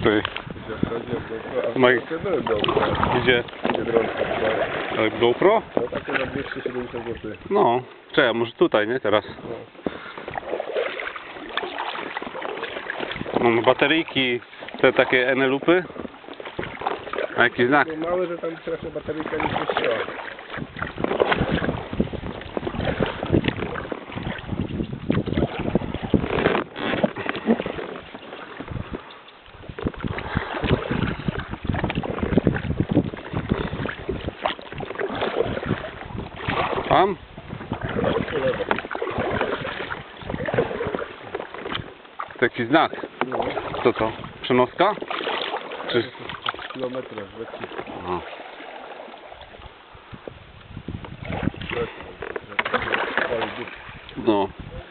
Ty. Mike. Gdzie? Ale GoPro? No takie na 270 zł. No. Czekaj, może tutaj, nie? Teraz. Mamy bateryjki, te takie Enelupy. A jaki znak? No małe, że tam trochę bateryjka nie puściła. Tam? Taki znak. No. Co to? Przenoska? Czy... Kilometrów, Aha. No.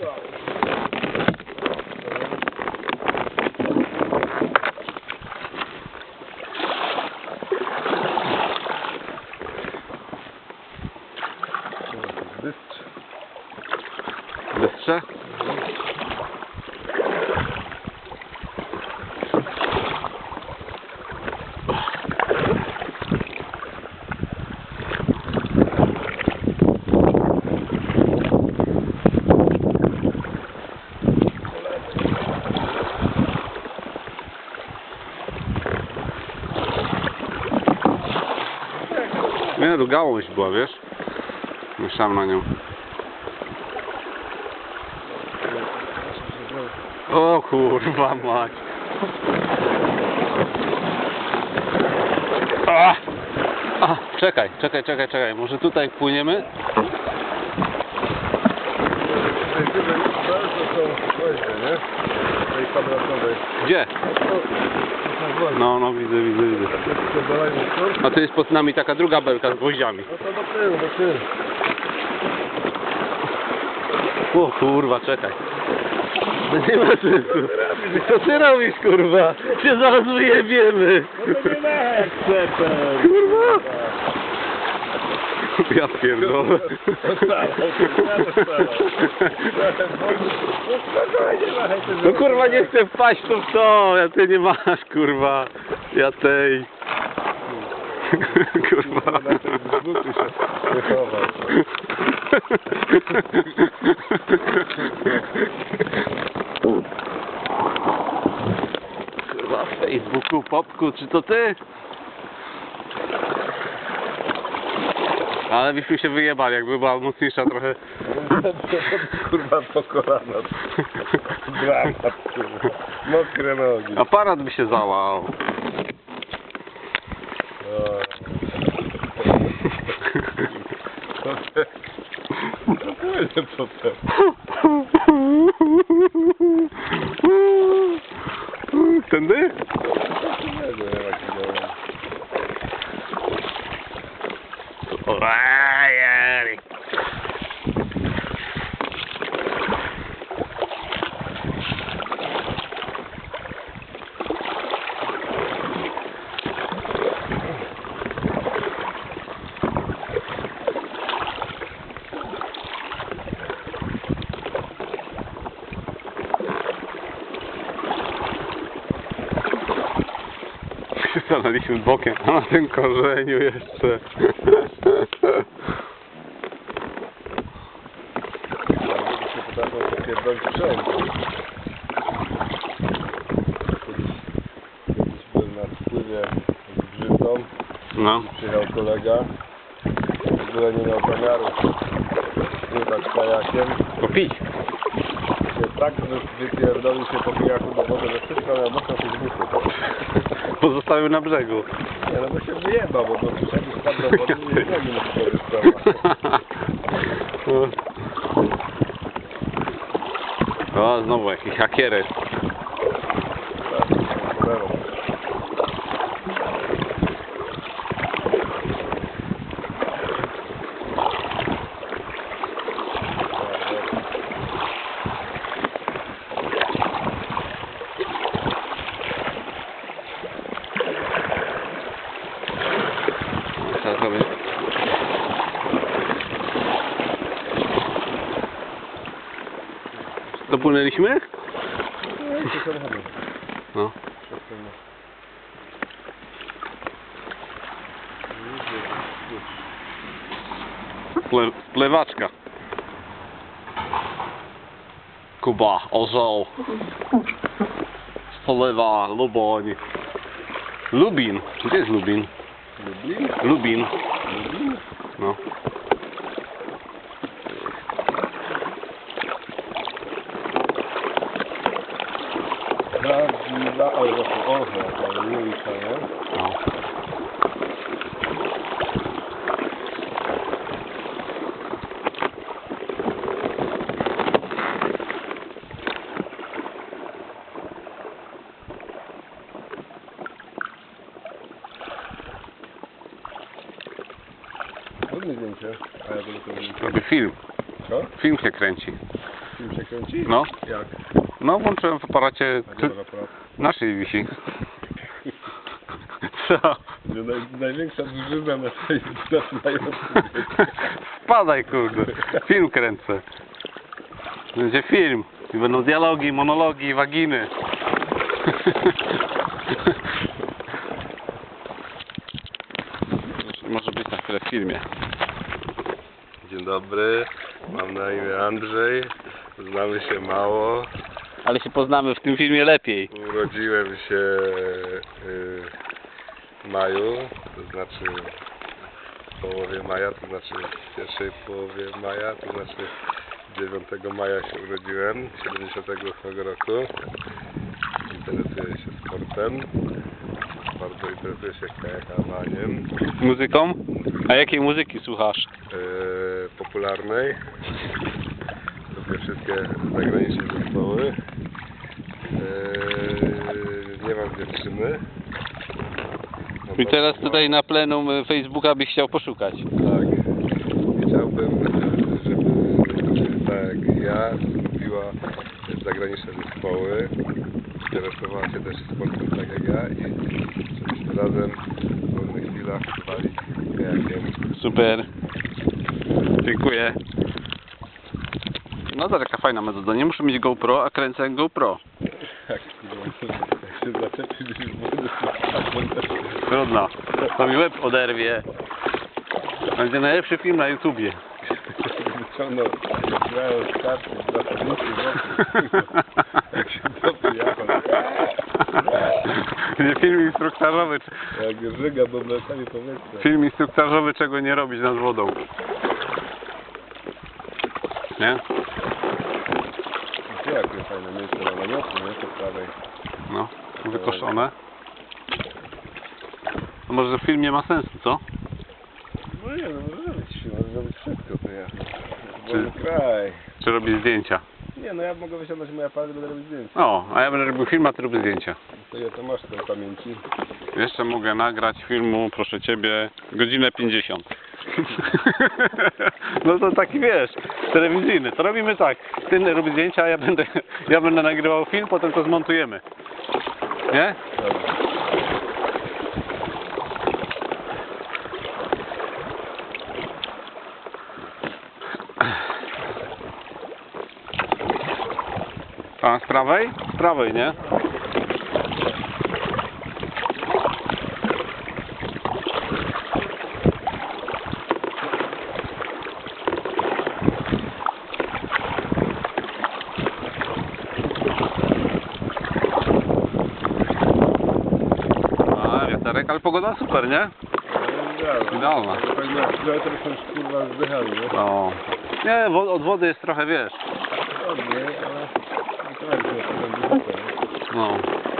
Bystrze? Nie, to gałąź była, wiesz? Myślałem na nią. O kurwa mać. Czekaj. Może tutaj płyniemy? Gdzie? No, widzę. A tu jest pod nami taka druga belka z gwoździami. No to do tyłu. O kurwa, czekaj. Nie ma sensu. Co ty robisz, kurwa? Się zaraz wyjebiemy. No to nie ma jak super. Kurwa. Ja pierdolę. No kurwa, nie chcę wpaść tu w to. Ja ty nie masz, kurwa. Ja tej. Kurwa. Kurwa, w Facebooku, Popku, czy to ty? Ale byśmy się wyjebali, jakby była mocniejsza trochę. Kurwa po kolana. Dramat, kurwa. Mokre nogi. Aparat by się załał. No płynie co te. Tędy? Nie wiem jak to działa. Ojej. Stanęliśmy bokiem, a na tym korzeniu jeszcze. się potrafią popierdolić wszędzie. Kiedyś byłem na spływie z Brzydką. No. Przyjechał kolega. W ogóle nie miał zamiaru pływać kajakiem. Popić. Tak wypierdolił się po pijaku do wody, że wszystko miał mocno się zbuchł. Pozostawił na brzegu. Nie, no bo się wyjebał, bo wszedł spadł do wody i nie mógł sobie sprawa. O, znowu jakiś hakierek. Dopłynęliśmy? No. No. Plewaczka. Kuba, orzeł. Polewa, Luboń. Lubin. Gdzie jest Lubin? Lublin? Lubin. Lublin? No. Prawdziwa, ale właśnie orzeł, ale nie ulica, nie? No. Ładne zdjęcie. A ja to zdjęcie. Robię film. Co? Film się kręci. Film się kręci? No. Jak? No włączyłem w aparacie. A gdzie masz aparat? Naszej wisi. Co? Największa drużyna na Facebooku na YouTube. Spadaj kurde. Film kręcę. Będzie film. I będą dialogi, monologi, waginy. Może być na chwilę w filmie. Dzień dobry, mam na imię Andrzej, znamy się mało, Ale się poznamy w tym filmie lepiej. urodziłem się w maju, to znaczy w połowie maja, to znaczy w pierwszej połowie maja, to znaczy 9 maja się urodziłem, 78 roku. Interesuję się sportem, bardzo interesuję się kajakowaniem. Muzyką? A jakiej muzyki słuchasz? Popularnej. Lubię wszystkie zagraniczne zespoły. Nie mam dziewczyny. I teraz tutaj na plenum Facebooka byś chciał poszukać. Tak. Chciałbym, żeby tak jak ja lubiła zagraniczne zespoły. Interesowała się też sportem tak jak ja i żebyśmy razem w wolnych chwilach bywali kajakiem. Super. Dziękuję. No to taka fajna metoda. Nie muszę mieć GoPro, a kręcę jak GoPro. Tak, jak się zaczepić w wody, to Trudno. To mi łeb oderwie. Będzie najlepszy film na YouTubie. wyciągnął, miałem starczy z zasadnicy jak się topi jachał. Nie, film instruktażowy. Jak żyga bąbelkami powietrza. Film instruktażowy, czego nie robić nad wodą. Nie? Gdzie jakie fajne miejsce na namioty, nie? Po prawej. No, wykoszone. No może film nie ma sensu, co? No nie, no może zrobić wszystko, to ja. Wolny kraj. Czy robić zdjęcia? Nie, no ja mogę wysiadać moje aparat i będę robić zdjęcia. O, a ja będę robił film, a ty robisz zdjęcia. To ja to masz tej pamięci. Jeszcze mogę nagrać filmu, proszę ciebie, godzinę 50. No to taki wiesz, telewizyjny. To robimy tak. Ty robisz zdjęcia, a ja będę nagrywał film, potem to zmontujemy. Nie? Dobra. A z prawej? Z prawej, nie? A, wiaterek, ale pogoda super, nie? Idealna. Pewnie teraz są już kurwa zdychali, nie? No. Nie, od wody jest trochę, wiesz. Ładnie, ale to jest nie wysoce. No.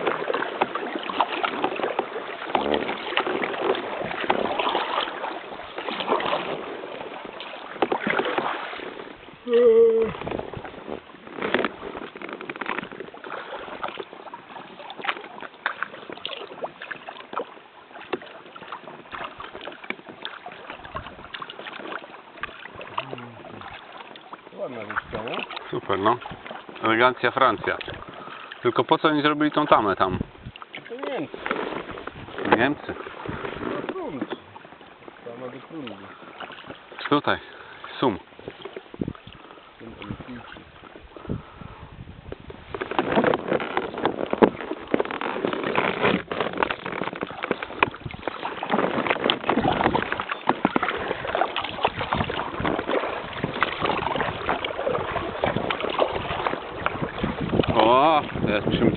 Ładna rzeczka, nie? Super, no. Elegancja Francja. Tylko po co oni zrobili tą tamę tam? To Niemcy. Niemcy. Na prąd. Sama do prądu. Tutaj. Sum. Są olimpijcy.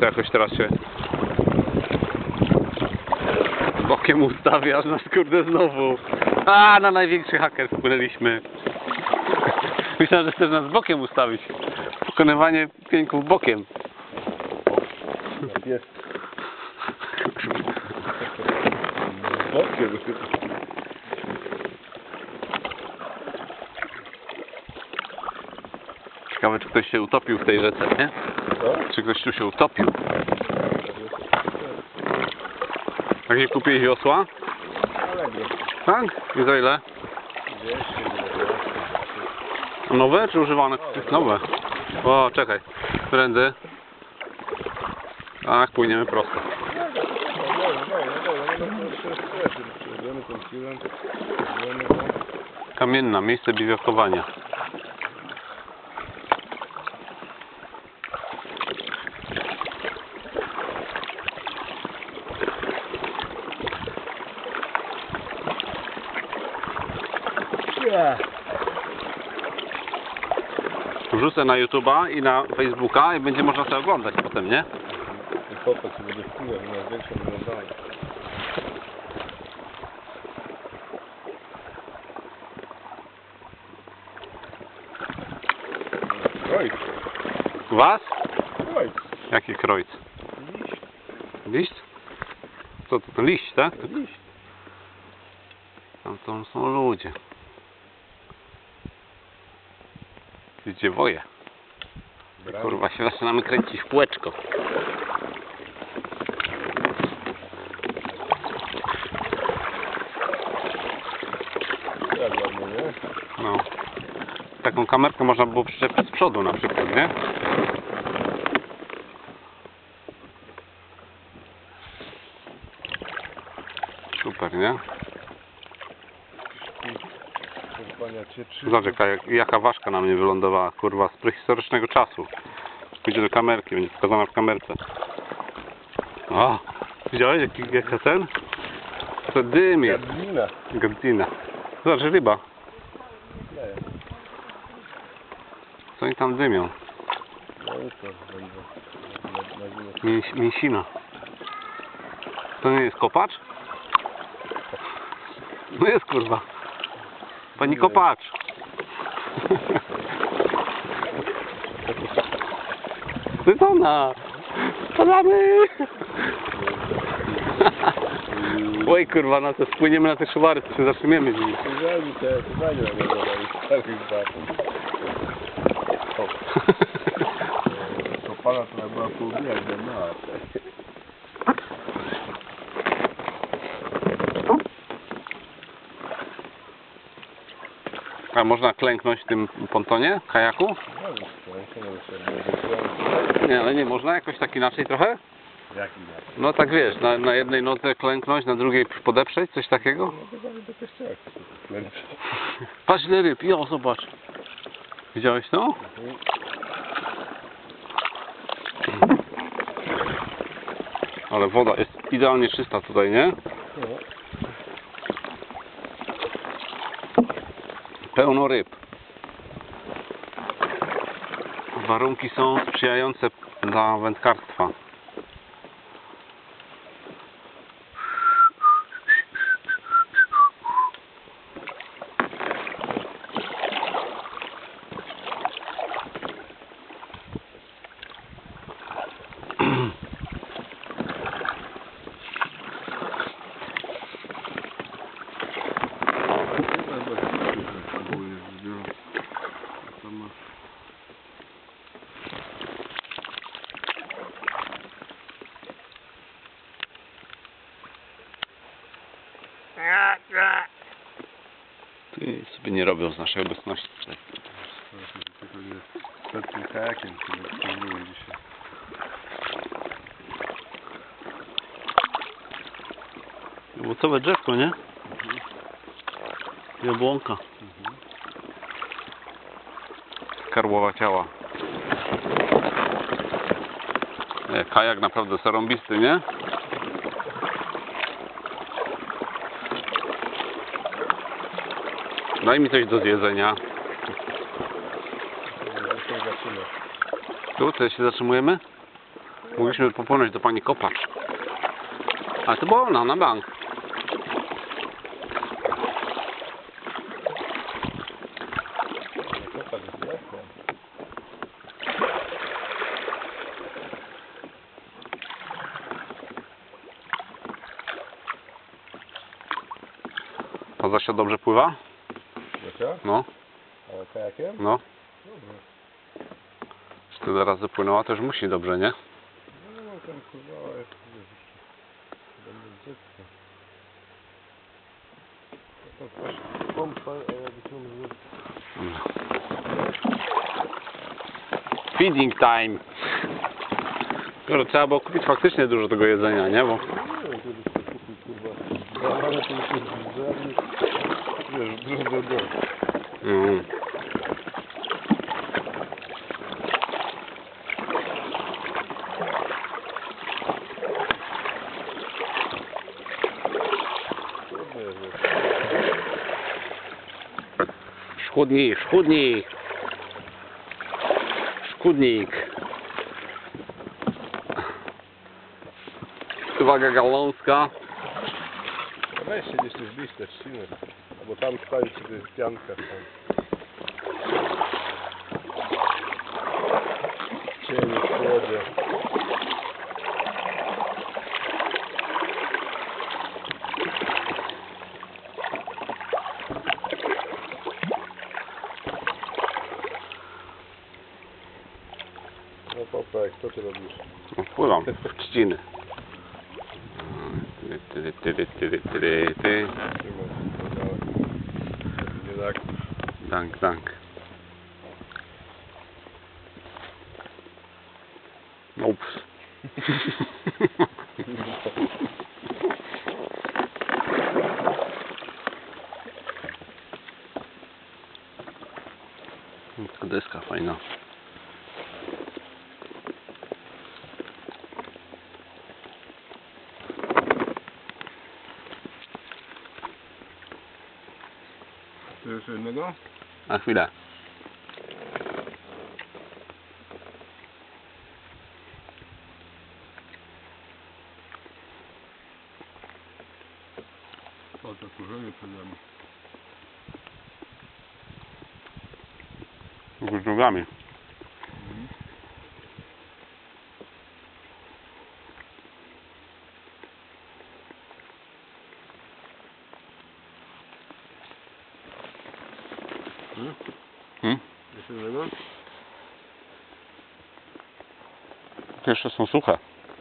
to jakoś teraz się bokiem ustawia, aż nas kurde znowu. A, na największy haker wpłynęliśmy. Myślałem, że chcesz nas bokiem ustawić. Pokonywanie pieńków bokiem. Jest. Bokiem. Ciekawe, czy ktoś się utopił w tej rzece, nie? Co? Czy ktoś tu się utopił? Tak nie kupiłeś wiosła? Allegro. Tak? I za ile? 200. Nowe czy używane? Nowe. O, czekaj. Prędy. Tak, płyniemy prosto. Kamienna, miejsce biwakowania. Wrzucę na YouTube'a i na Facebooka i będzie można sobie oglądać potem, nie? I popatrz, będzie wpływ na większą oglądanie. Krojc. Was? Krojc. Jaki krojc? Liść. Liść? Co to? Liść, tak? Liść. Tam są ludzie. Gdzie woje? Kurwa, się zaczynamy kręcić w kółeczko. Jak ładnie, nie? No. Taką kamerkę można było przyczepić z przodu na przykład, nie? Super, nie? Zobacz, jaka ważka na mnie wylądowała, kurwa, z prehistorycznego czasu. Pójdzie do kamerki, będzie pokazana w kamerce. O! Widziałeś, jaka ten? To dym jest. Gadzina. Gadzina. Zobacz, ryba. Co oni tam dymią? No i to będzie. Mięsina. To nie jest kopacz? No jest, kurwa. Pani kopacz. To jest ona. Spadamy. Oj, kurwa, no to spłyniemy na te szowary, to się zatrzymiemy z nimi. To pana to była pół dnia, no. A można klęknąć w tym pontonie, kajaku? Nie, ale nie można jakoś tak inaczej trochę? Jak inaczej? No tak wiesz, na jednej nodze klęknąć, na drugiej podeprzeć, coś takiego? No to do kościoła. Patrz ile ryb, jo, zobacz. Widziałeś to? Ale woda jest idealnie czysta tutaj, nie? Pełno ryb. Warunki są sprzyjające dla wędkarstwa. Ty sobie nie robią z naszej obecności tutaj. Przed tym kajakiem, który byłem dzisiaj. Owocowe drzewko, nie? Jabłonka. Karłowa ciała. Kajak naprawdę zarąbisty, nie? Daj mi coś do zjedzenia. Tu, tutaj się zatrzymujemy? Mogliśmy popłynąć do pani Kopacz. Ale to była ona, na bank. A Zosia dobrze pływa? Zosia? No, Ale kajakiem? no. Dobrze. Czy tyle razy płynęła, też musi dobrze, nie? No, tam pływała jest, będę dziecko. To też pompa, a ja wyciągnę. Feeding time. Kurwa, trzeba było kupić faktycznie dużo tego jedzenia, nie? Bo... Nie wiem, kiedyś to kupił, kurwa. Ale to już jest zżerny. Wiesz, do. Szkudnik, szkudnik. Szkudnik. Uwaga gałązka. Weź się gdzieś tu zbliż te trzciny. Bo tam stoi sobie pianka. Cienie w chłodzie. No Popek, co ty robisz? No, pływam w trzciny. Nie tak. Dank, dank. Ups. Taka deska fajna. Czy jeszcze jednego? Na chwilę. O, to kurzenie przede mną. Z nogami. Jeszcze jednego? To jeszcze są suche.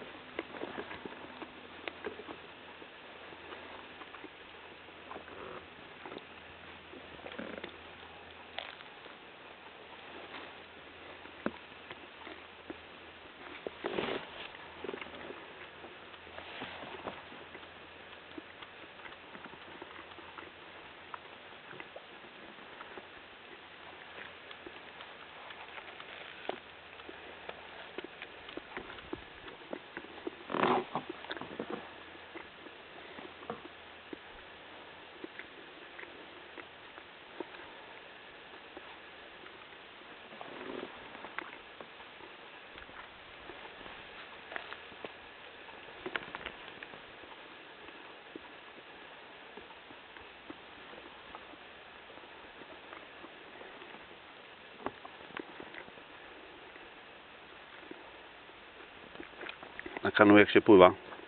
Na kanu jak się pływa.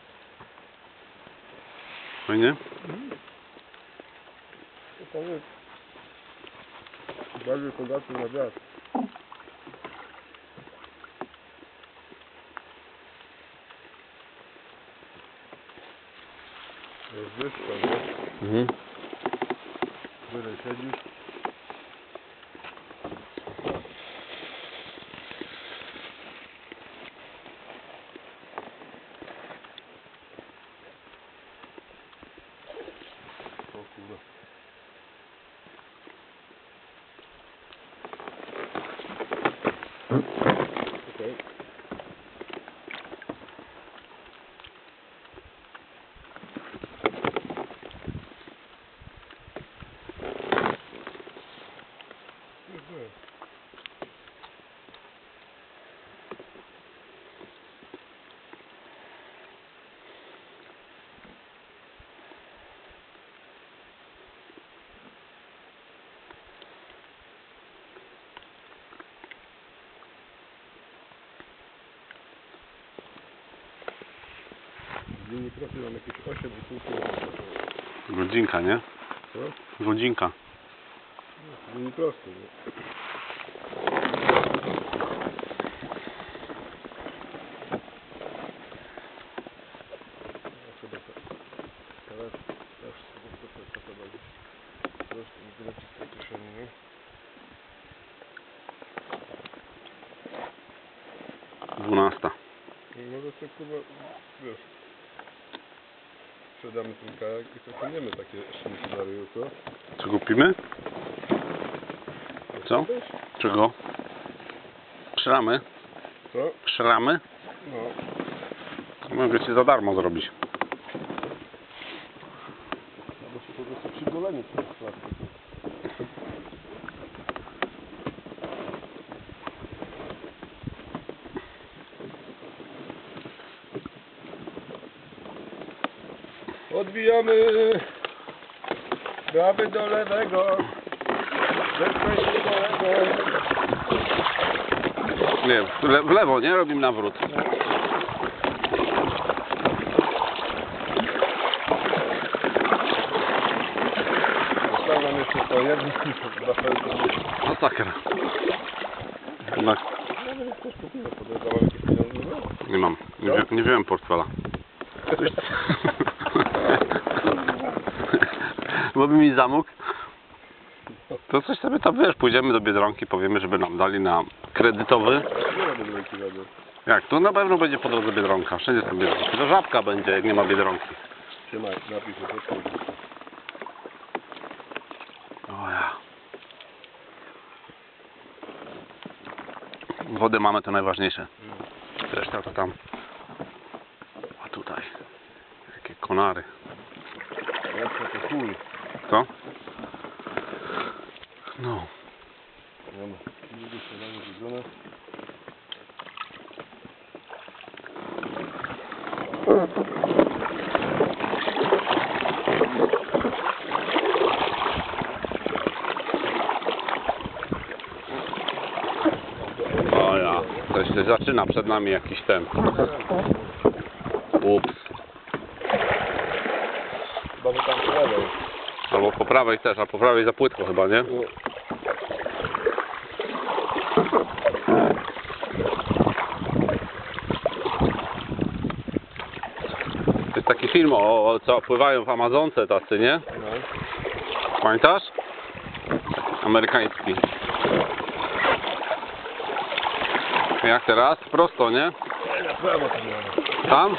Fajnie? To jest bardziej podatny na wiatr. Jest wyspą, nie? Mhm. Byle siedzisz. O kurde. Okej. Z linii prostej mam jakieś 8,5 km. Godzinka, nie? Co? Godzinka. Z linii prostej, nie? Teraz też sobie to będzie. Prosto mi wylecieć z tej kieszeni, nie? Dwunasta. No to sobie kurwa, wiesz, sprzedamy ten kajak i to kupimy takie szynki na ryju, co? Co kupimy? Co? Chcesz? Czego? Szramy? Co? Szramy? No. Mogę ci za darmo zrobić. Albo się po prostu przygolenie przez plastiku. Odbijamy prawy do lewego, ze prawej do lewego. Nie, w lewo, nie? Robimy nawrót. Zostało nam jeszcze po jednym, dwa felki. Masakra. Jednak Nawet też kupimy, podejrzewam jakieś pieniądze, no? nie mam. Nie wziąłem portfela. Bo by mi zamógł. To coś sobie tam, wiesz, pójdziemy do Biedronki, powiemy, żeby nam dali na kredytowy. Nie robię wielki rady. Jak? Tu na pewno będzie po drodze Biedronka. Wszędzie są Biedronki. To Żabka będzie, jak nie ma Biedronki. Trzymaj, napisz to. O ja. Wodę mamy, to najważniejsze. Reszta to tam. A tutaj. Jakie konary. Lepsze to chuj. Co? No. Nie ma. Lubię śniadanie zjedzone. O ja. To się zaczyna przed nami jakiś ten. Ups. Chyba, że tam po lewej. Albo po prawej też, a po prawej za płytko chyba, nie? To jest taki film o co pływają w Amazonce tacy, nie? No. Pamiętasz? Amerykański. Jak teraz? Prosto, nie? Na prawo to miałem. Tam?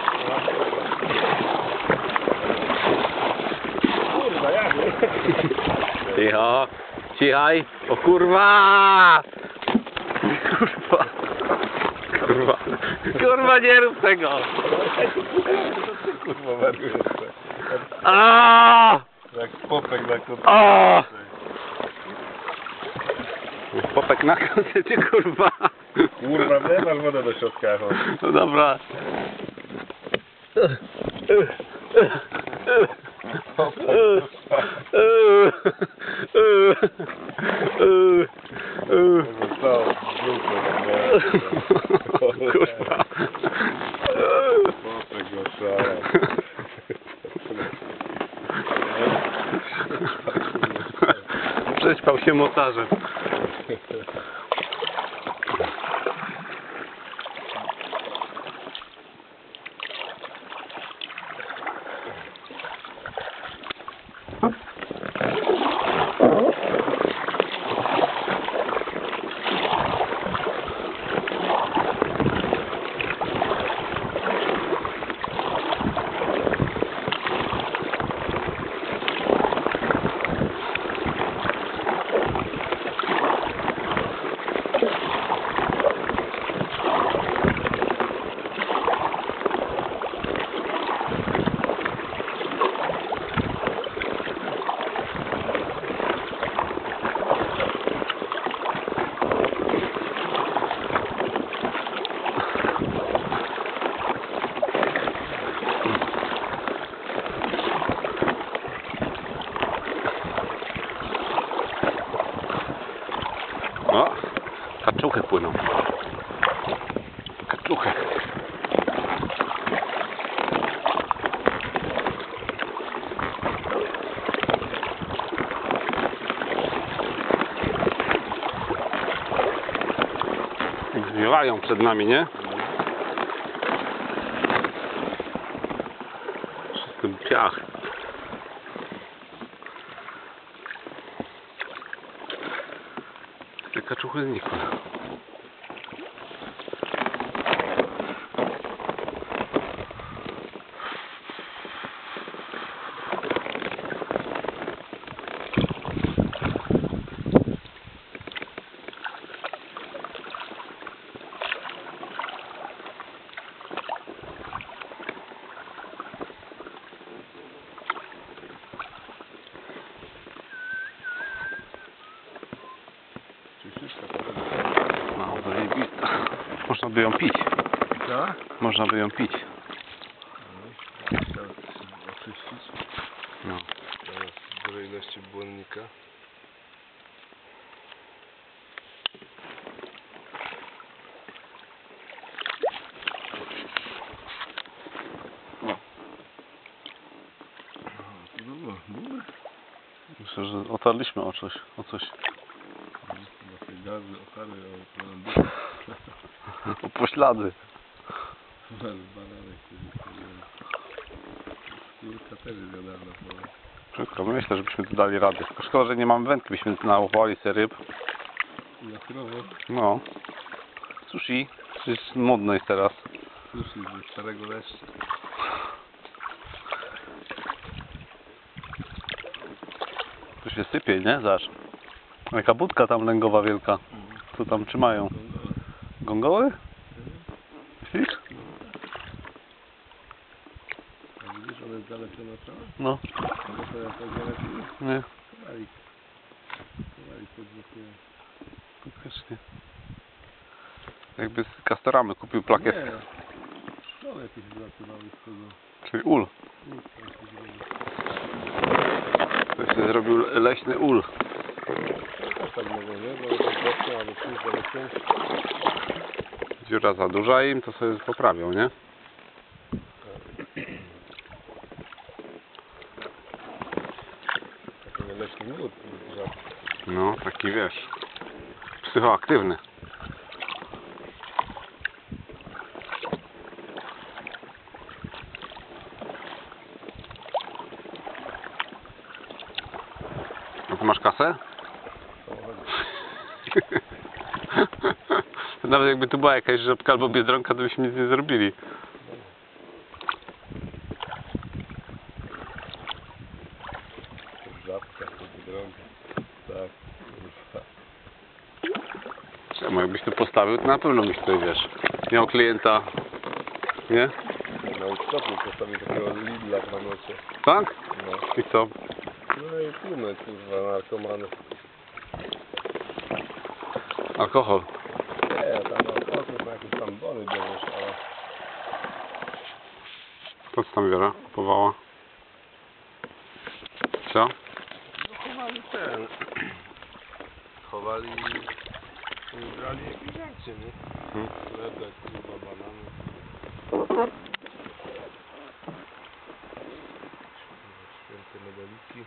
Kurwa, jak? Cicho. Cichaj. O kurwa! Kurwa. Kurwa. Kurwa, nie rób tego. Kurwa, wariuję jeszcze. Aaaa! Jak popek na kotce. O! Popek na koncecie, kurwa. Kurwa, nie masz wodę do środka, chodź. No dobra. Zostało w brzuchu. Kurwa. Popek go szara. Przećpał się mocarzem. O, kaczuchy płyną. Kaczuchy. trwają przed nami, nie? Wszystko piach. Te kaczuchy znikły. No, zajebista. Można by ją pić. Co? Można by ją pić. Teraz oczyścić. No. Teraz dużej ilości błonnika. Myślę, że otarliśmy o coś. O coś. Na tej gazy, okary, O poślady. bananek, kilka też zjadałem na pole. Przykro, myślę, żebyśmy tu dali radę. Tylko szkoda, że nie mamy wędki, byśmy tu nałapali sobie ryb. Na krowo. No. Sushi. Przecież modno jest teraz. Sushi ze starego leszcza. Tu się sypie, nie? Zobacz. Jaka budka tam lęgowa wielka. Co tam trzymają? Gongoły? Myślisz? A widzisz, one jest zalecone całe? No. No to ja tak zalepił. Nie. Kowalik podwójnie. Faktycznie. Jakby z Castoramy kupił plakietkę. Nie. Są jakieś zlatywały z tego. Czyli ul. Ktoś sobie zrobił leśny ul. Też tak mogą, nie? Bo jest boczne, albo pójść do lepiej. Dziura za duża im, to sobie poprawią, nie? Taki leśny miód. No, taki wiesz. Psychoaktywny. No to masz kasę? Nawet jakby tu była jakaś żabka albo biedronka, to byśmy nic nie zrobili. Żabka, to biedronka. Tak, kurwa. Czemu jakbyś tu postawił, to na pewno byś tutaj, wiesz, miał klienta, nie? Na Woodstocku postawił takiego Lidla na nocie. Tak? No. I co? No i tłumy, kurwa, narkomanów. Alkohol. Nie, tam alkohol na jakieś tam bony bierzesz, ale... Po co tam biorę? Kupowała? Co? No chowali ten... Chowali... Brali jakieś akcje, nie? Chlebek, kurwa, banany. Święte medaliki.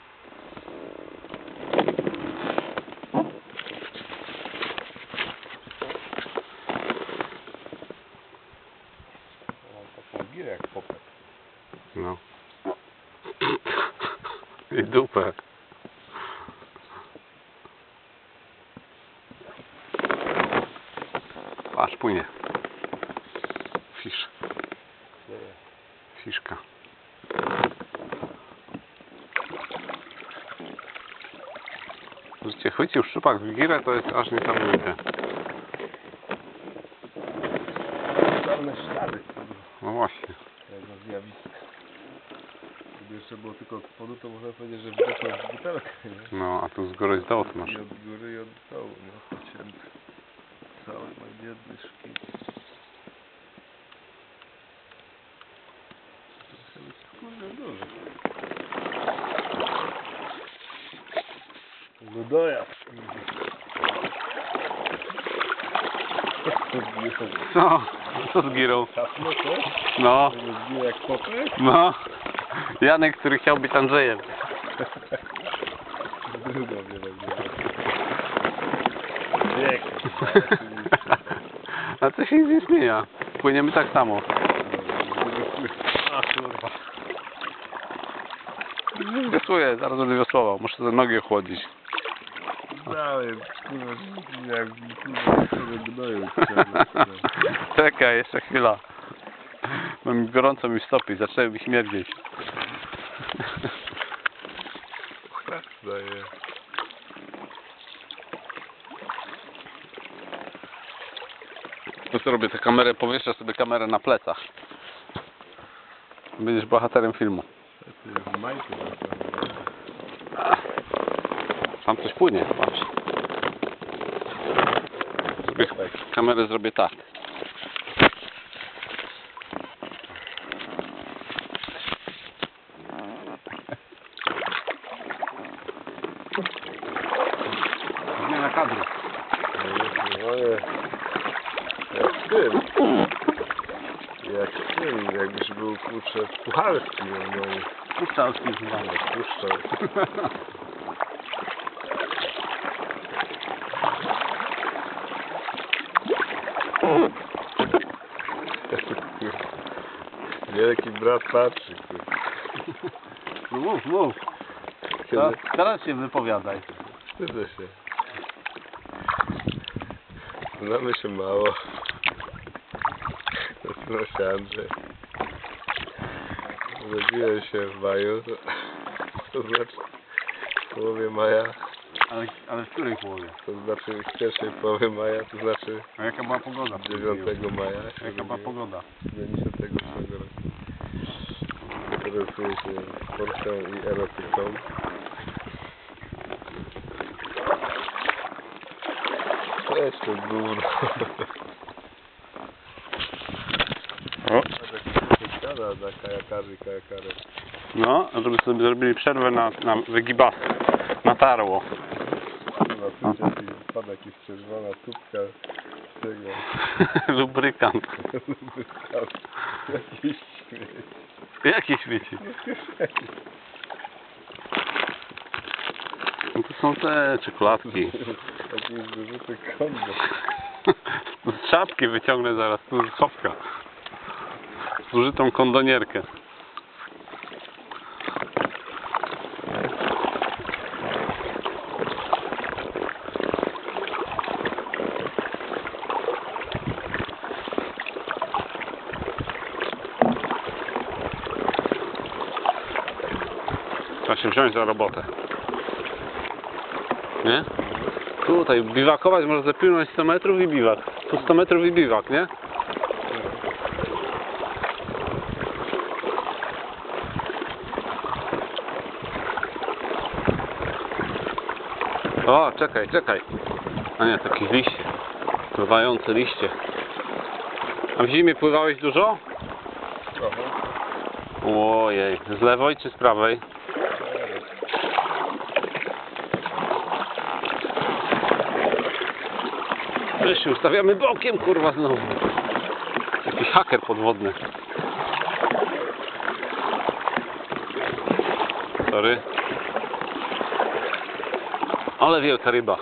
O, taką girę jak popek. No. I dupę. Patrz, płynie. Fisz. Fiszka. Że cię chwycił szczupak w girę, to jest aż niesamowite. Czarne ślady, kurwa. No właśnie. Tego zjawiska. Gdyby jeszcze było tylko od spodu, to można powiedzieć, że wdepnął w butelkę, nie? No, a tu z góry z dołu to masz. I od góry i od dołu, nie? Pocięty. Cały mój biedny szkit. To chyba jest kurde duży. No dojazd. Co? Co z girą? Kasno to? No, Zbił jak popek? no. Janek, który chciał być Andrzejem. Drugą wiele. Wiek. A to się nic nie zmienia. Płyniemy tak samo. A kurwa. Wiosłuję, zaraz będę wiosłował. Muszę te nogi ochłodzić. Dałem, kurwa, jak kurwa gnoju. Czekaj, jeszcze chwila. Mam gorąco mi w stopy, zaczęły mi śmierdzieć. Daję. To co robię, tę kamerę, powieszczę sobie kamerę na plecach. Będziesz bohaterem filmu. To jest majka. Tam coś płynie, patrz. Sobie kamerę zrobię tak. Zmiana kadru. Jak tym, jakbyś był kurczę Puchalski, no Puszczalski chyba. puszczał. Wielki brat patrzy, kurwa. No mów. Teraz się wypowiadaj. Wstydzę się. Znamy się mało. Nazywa się Andrzej. Urodziłem się w maju, to znaczy w połowie maja, Ale w której połowie? to znaczy w pierwszej połowie maja, to znaczy A jaka była pogoda? 9 maja. Jaka była pogoda? 98 roku. Interesuję się sportem i erotyką. Cześć, to gówno. O. Skala dla kajakarzy i kajakarek. No, żeby sobie zrobili przerwę na wygibasy. Na tarło. Na tydzień wpada jakaś czerwona tubka z tego. Lubrykant. Jakiś śmieć. Jakie śmieci? No to są te czekoladki. Jakiś zużyty kondom. Z czapki wyciągnę zaraz, tu z chopka. Zużytą kondonierkę. Trzeba się wziąć za robotę. Nie? Tutaj biwakować może zapłynąć 100 metrów i biwak. Tu 100 metrów i biwak, nie? O, czekaj. A nie, takie liście. Pływające liście. A w zimie pływałeś dużo? Trochę. Ojej, z lewej czy z prawej? Już się ustawiamy bokiem, kurwa, znowu. Jakiś haker podwodny. Sorry. Ale wielka ryba.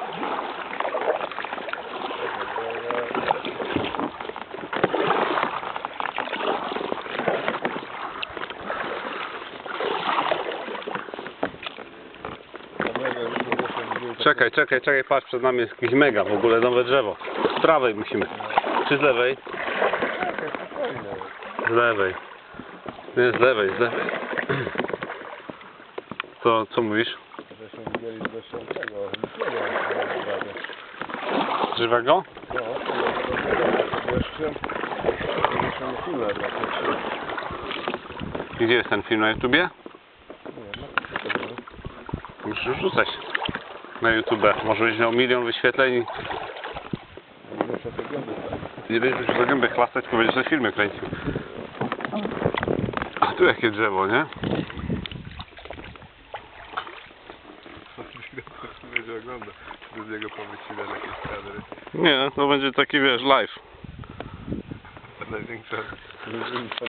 Czekaj, patrz, przed nami jest jakiś mega, w ogóle nowe drzewo. Z prawej musimy. Czy z lewej? Z lewej. Nie, z lewej. Co mówisz? Żeśmy widzieli do świątego, lutego. Żywego? No, jeszcze mieliśmy filmę dla pierwszej. Gdzie jest ten film, na YouTubie? Nie, na co to Musisz rzucać na YouTube. Może być miał 1 000 000 wyświetleń. Nie będziesz już za gębę chlastać, tylko będziesz na filmie kręcił. A tu jakie drzewo, nie? Będzie oglądał, czy z niego powycinać jakieś kadry. Nie, to będzie taki, wiesz, live. Największa